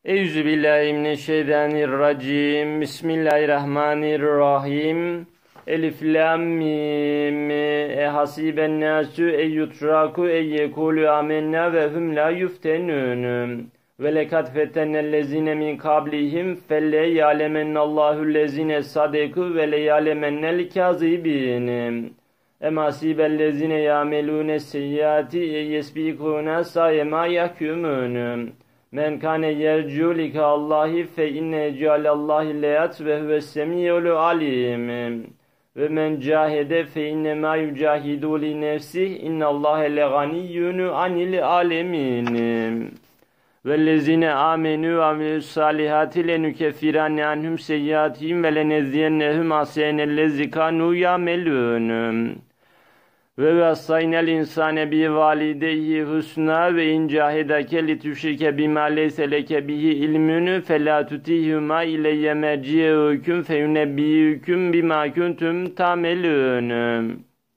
Euzubillahimineşşeytanirracim. Bismillahirrahmanirrahim. Elif lam mim. Hasiben nasu yutraku yekulu amennâ ve hum la yuftenûn. Ve lekad fetennellezine min kablihim felle ya'lemennallâhu'llezine sadeku ve le ya'lemennel kâzibîn. Emasibellezine ya'melûne seyyiâti yesbikûne sayema yahkûmûn. Men kâne yercu likâllâhi fe inne cealallâhi leyat ve huves semî'ul alîm. Ve men cahede fe innemâ yücahidu li nefsih innallâhe leganiyyun anil alemin. Vellezine âmenû ve amilussâlihâti lenükeffiranne anhum seyyiâtihim ve lenezziyennehum ahsenellezî kânû ya'melûn. Ve vassaynel insane bi valideyhi husna ve in cahedake li tüşrike bima leyse leke bihi ilmün fela tutihuma ileyye merci'ukum feyunebbi'ukum bima kuntum ta'melun.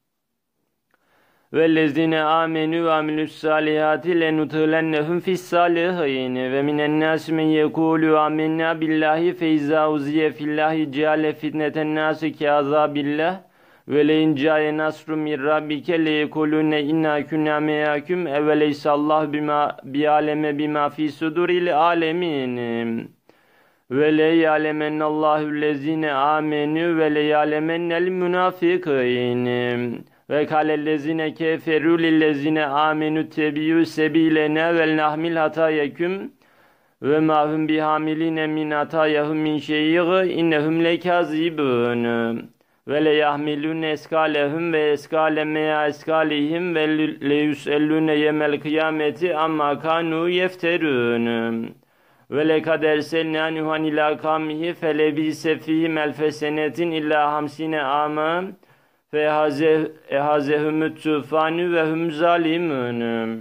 Vellezine amenu ve amilussalihati lenudhilennehum fissalihin ve minen nasi men yekulu amennâ billahi feiza uziye fillahi ceale fitneten nasi kâzabillah. Ve leyn câye nasrun min rabbike leyekulûne inna künnâ meâküm eveleysallahu bi'aleme bima fî suduril âlemin. Ve le ya'lemennallâhu'llezîne âmenû ve le ya'lemennel münâfikîn. Ve kâlellezîne keferû lillezîne âmenû tebiyyû sebîlenâ vel nahmil hatâyeküm ve mâ hum bihamilîne min hatâyehum min şeyî innehum lekâzibûn. Ve le yahmilune eskalehum ve eskale meya eskalihim ve le yusellune yemel kıyameti amma kanu yefterun. Ve le kader selna nuhan ila kamihi felebise fihim elfesenetin illa hamsine ama fehazehumut tufanu ve hum zalimun.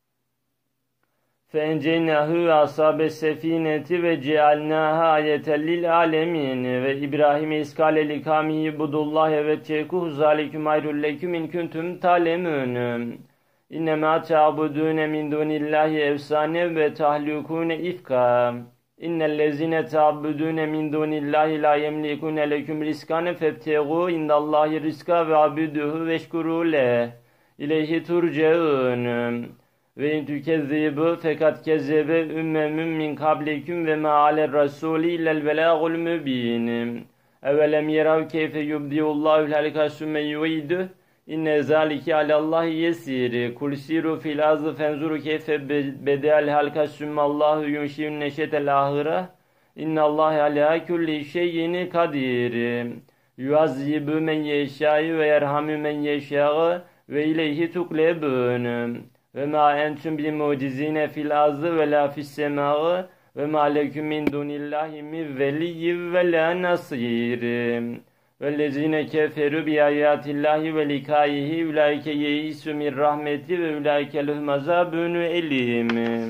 Fenceynâhu ve ashabe sefineti ve cealnâha ayeten lil alemin. Ve İbrahim'e iskâle likâmihi budullâhe ve tekûh zâliküm ayrul leküm in kuntum talemûn. İnnemâ ta'budûne min dûnillâhi efsâne ve tahlûkûne ifkâ. İnnellezîne ta'budûne min dûnillâhi lâ yemlikûne leküm riskâne febtegû indallâhi riskâ ve abudûhu veşkurû leh. İleyhi turceûn. Ve in tükezzibu fekat kezzebe ümmemün min kablikum ve ma aler rasuli illel belâgul mübîn. Evelem yerav keyfe yubdiullâhu'l halka sümme yu'iduh. İnne zâlike alallâhi yesîr. Kul sîrû fil ardı fenzuru keyfe bede'al halka sümmallahu yunşi'un neşetel âhire. İnnallâhe alâ kulli şeyin kadir. Yuazzibu men yeşâ'u ve yerhamü men yeşâ'u ve ileyhi tuklebûn. Ve ma entum bi mucizine fil ardı ve la fis semâ'i ve ma leküm min dunillahi min veliyyin ve la nasîr. Vellezîne keferu bi ayatillahi ve likâihi ulaike yeîsû min rahmeti ve ulaike lehum azâbun elîm.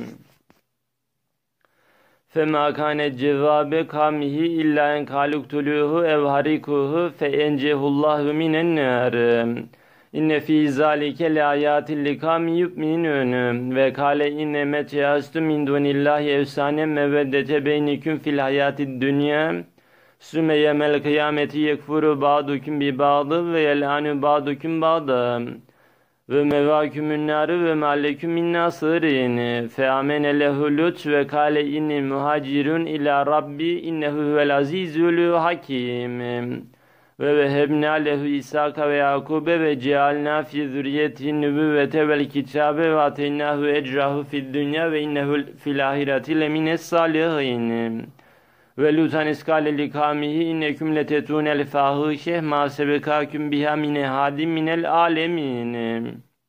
Fema kâne cevâbe kâmihi illâ en kâluktulûhu ev harikuhu fe encehullahu minen nâr. İnne fî zâlike le âyâtin likâmi yu'minûn ve kâle inne meteyâstu min dunillahi efsâne meveddete beyniküm fil hayâtid dünya sümme yemel kıyameti yekfuru ba'dukum bi ba'dı ve yel'anu ba'dukum ba'da ve mevâkümün nârı ve mâleküm min nâsırîn fe amene lehu lut ve kâle inni muhacirun ila rabbi innehu huvel azîzul hakîm. Ve vehebnâ lehu İshâka ve Yakûbe ve cealnâ fî zürriyetihin nübüvvete vel kitâbe ve ateynâhu ecrahu fid dünya ve innehu fil âhireti lemines sâlihin. Ve Lutan iskâle likâmihi inneküm letetûnel fâhîşeh mâ sebekâküm biha min ehâdim minel âlemin.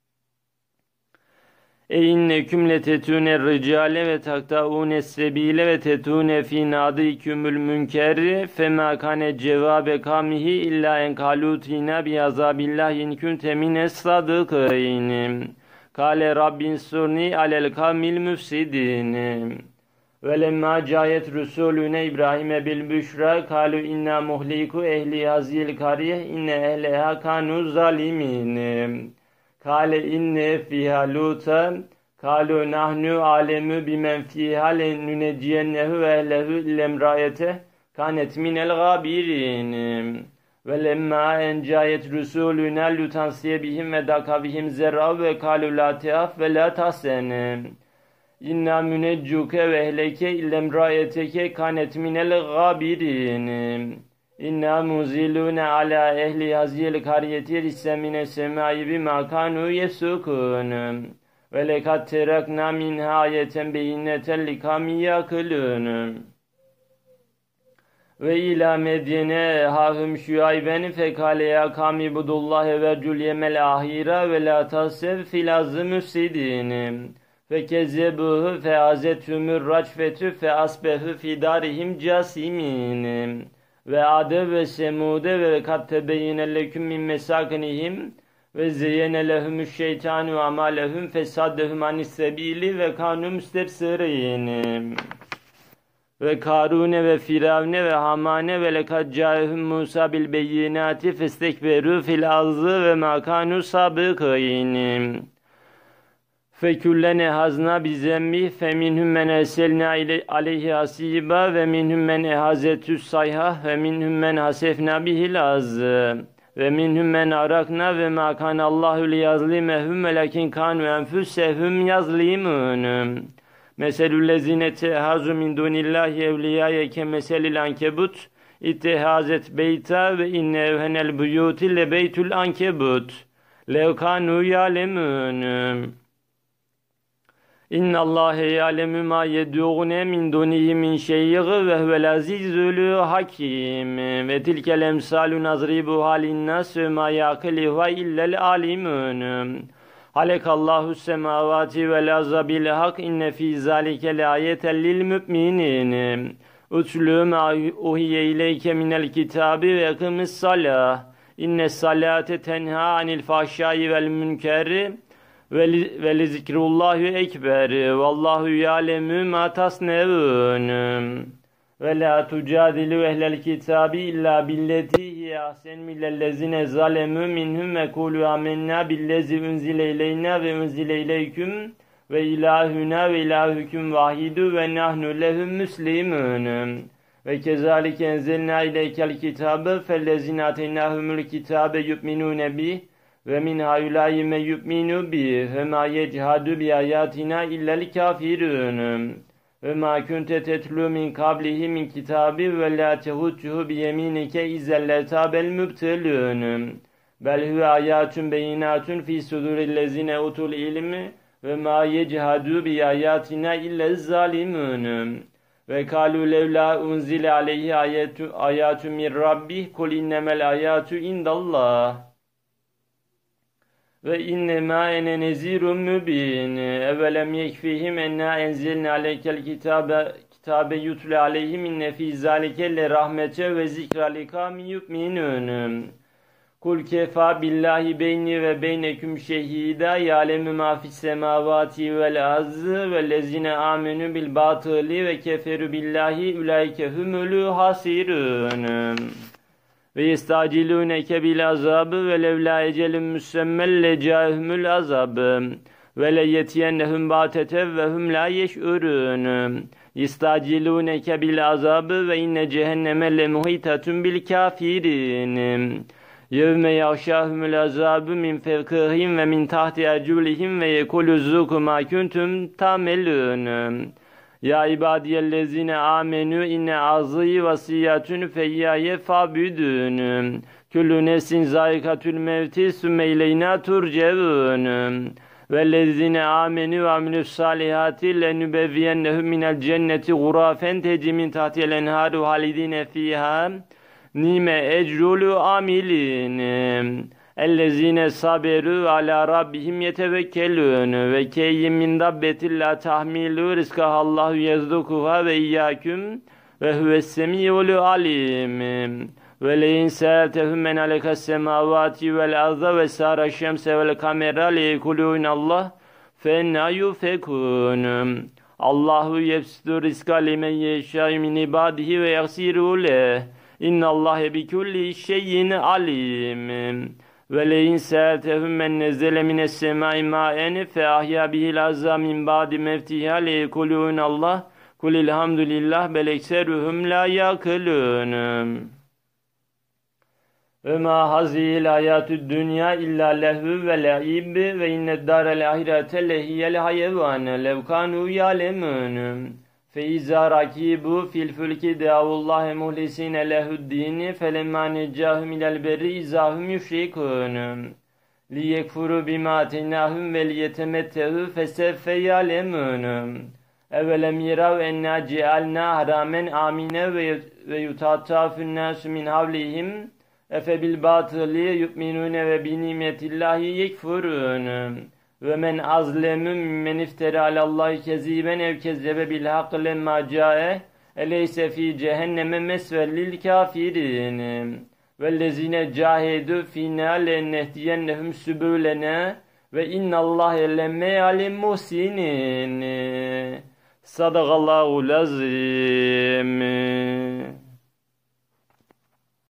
İnneküm letetûne ricale ve taktâûne sebîle ve tetûne fî nâdîkümül münker femâ kâne cevâbe kâmihi illâ en kâlûtînâ bi'azâbillâhi in kunte mines sâdıkîn. Kâle rabbin surni alel kâmil müfsidîn. Ve lemmâ câyet rusûlüne İbrahim'e bil büşrâ kâlu innâ muhlîku ehli hazîl kariyeh inne ehlehâ kânû zâlimîn. Kâle inne fîhâ lûta Kalu nahnu alemu bimen fiha lenuneciyennehu ve ehlehu illemrayete kanet minel gabirin. Ve lemma encayet rusuluna lutansiye bihim ve dakavihim zerra ve kalu la teaf ve la tahsen. İnna müneccuke ve ehleke illemrayeteke kanet minel gabirin. İnna muzilune ala ehli haziyel kariyeti rissemine semai bima kanu yefsukun. Ve lekad terakna minha ayeten beyinneten likami yakılun. Ve ila medyene hahum şuayben fekale ya kami budullahi ve cülyemel ahira ve la tasev filazı müfsidin. Fekezzebuhu feazethumur racfetü feasbehu fidarihim casimin. Ve ade ve semude ve kad tebeyyene leküm min mesakinihim ve zeyyene lehumüş şeytanu amalehum fesaddehum anissebili ve kanu müstebsirin. Ve Karune ve Firavne ve Hamane ve lekad caehum Musa bil beyinati festekberu fil azı ve makanu sabıkîn. Feküllene hazna bizemmi feminhum men erselna aleyhi hasiba ve minhum men ehazetüs sayha ve minhum men hasefna bihil az ve minhum men arakna ve ma kanallahu liyazlimehum velakin kanu enfusehum yazlimun. Meselüllezine tehazu min dunillahi evliyaye kemeselil ankebut ittehazet beyta ve inne evhenel buyuti le beytul ankebut lev kanu ya'lemun. İnna Allahe ya'lemu ma yed'une min dunihi min şey'in ve huvel azizul hakim. Ve tilkel emsalu nazribu halin nas ve ma yaqiluha illa'l alimun. Halekallahu semavati vel arza bil hak inne fi zalike la'ayeten lil mu'minin. Utlu ma uhiye ileyke minel kitabi ve akimis salah. İnne salate tenha anil fahşai vel münkeri ve li zikrullahi ekber. Vallahu ya'lemu ma tasnevun. Ve la tucadilu ehlel kitabi illa billeti hiye ahsen millellezine zalemu minhum ve kulu amennâ billezi unzile ileyna ve unzile ileyküm ve ilahuna ve ilahukum vahidu ve nahnu lehum müslimun. Ve kezalike enzelna ileykel kitabe fellezine ateynâhumul kitabe yu'minûne bih ve min haulâi me yu'minu bih ve ma yechhadu bi ayatina illel kafirun. Ve ma kunte tetlu min kablihi min kitabi ve la tehuttuhu bi yeminike izelletabel mübtelun. Bel huve ayatun beyinatun fi sudurillezine utul ilmi ve ma yechhadu bi ayatina illel zalimun. Ve kalu levla unzile aleyhi ayatu min rabbih kul innemel ayatu indallah. Ve innema ene nezirun mübin. Evelem yekfihim enna enzilna aleykel kitabe yutle aleyhim inne fî zâlike le rahmete ve zikra likâmin yu'minûn. Kul kefa billahi beyni ve beyneküm şehîdâ ya'lemu mâ fis semâvâti vel ardı vellezine âmenû bil bâtıli ve keferu billahi ulaike humul hasirûn. Ve yestacilûneke bil azabı ve levlâ ecelün müssemmel lecâhumul azabı ve leyetiyennehum bâtetev ve hum lâ yeş'urûn. Yestacilûneke bil azabı ve inne cehenneme lemuhitatun bil kâfirin. Yevme yağşâhumul azabı min fevkihim ve min tahti erculihim ve yekulü zûku mâ kuntum ta'melûn. Ya ibadiyellezine amenü inne azî vasiyatun feyyaye fabüdün. Küllü nefsin zâikatül mevti sümme ileyna turcevûn. Vellezine amenü ve amilüs salihati lenübevviyennehum minel cenneti gurafen tecri min tahtiyel enhâru halidine fîhâ. Nime ecrulu amilin. Ellezine saberu ala rabbihim yetevekkelun ve keyyin min dabbetin la tahmilu rizkahallahu yazdukuha ve iyyaküm ve huves semiyul alim. Ve leyin se'eltehum men alekas semavati vel arda ve sara şemse vel kamera liyekulun Allah fe enna yufekun. Allahu yefsidu rizka limen yeşâ min ibadihi ve yaksiru leh. İnnallâhe bi kulli şeyin alim. Ve leyin se'eltehum men nezzele mines semai ma'en fe ahya bihil azza min ba'di mevtiha leyekulun Allah kulil hamdülillah bel ekseruhum la yakılun. Ve ma hazihil hayatü dünya illa lehvü ve la'ib ve inned dârel ahirete lehiyel hayevâne lev kânû yâlemûn. Fe izâ rakîbû fil fülki deavullâhe muhlisîne lehüddîni felemmâ neccâhum ilel berri izâhum yüşrikûn. Liyekfuru bima ateynâhum ve liyetemettehû feseffe yâlemûn. Evelem yerav enna cealna haramen amine ve yutattafun nasu min havlihim efe bil batıli yu'minune ve bi nimetillahi yekfurun. Ve men azlemu mimmen iftera alallahi keziben ev kezzebe bil hakkı lemma cae eleyse fi cehenneme mesvel lil kafirin. Vellezine cahedu fina lennehdiyennehum sübülene ve innallâhe lemme alim muhsinin. Sadakallahu lazim.